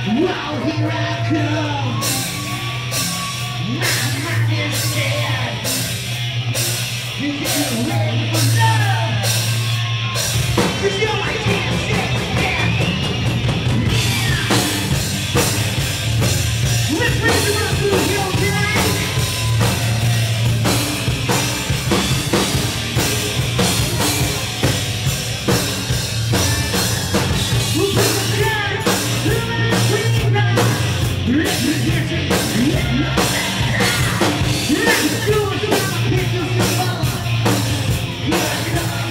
Well, here I come. My mind is scared. You get ready for love. 'Cause you're my dancing man. Yeah. Let's raise the roof to the hill tonight. We'll put the gun through the green light. Let's be dancing. Let's go to my pictures and follow. Here I come.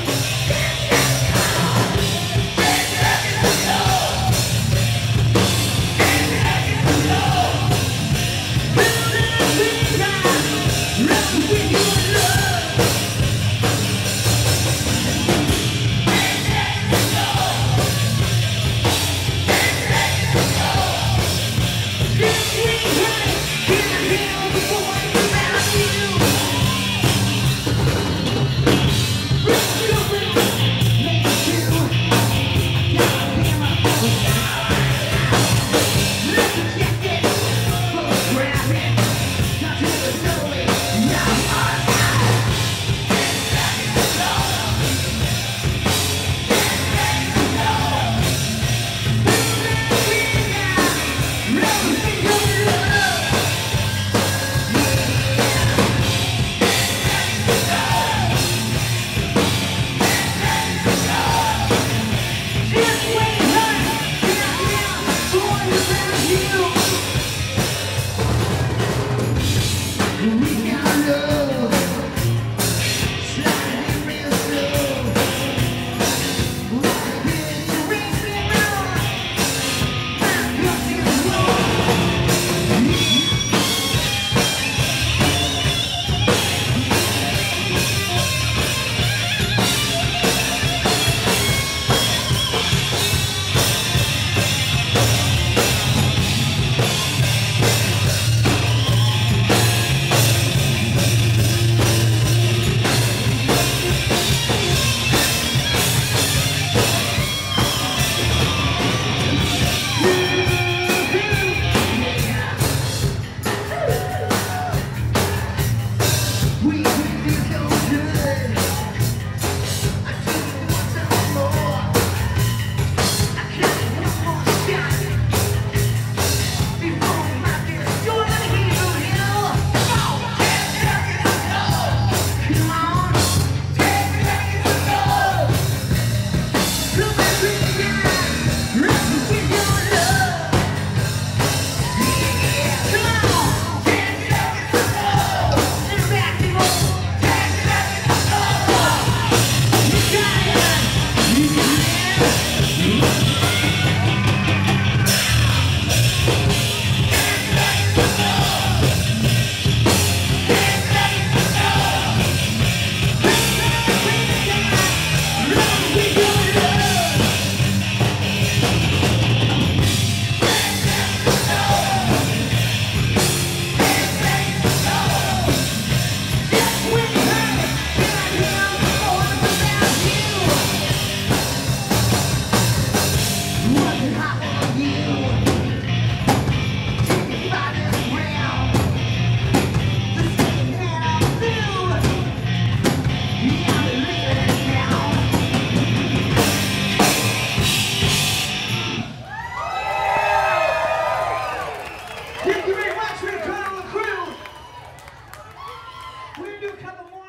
Thank you very much for the Carnival Crue. We're going to do a couple more.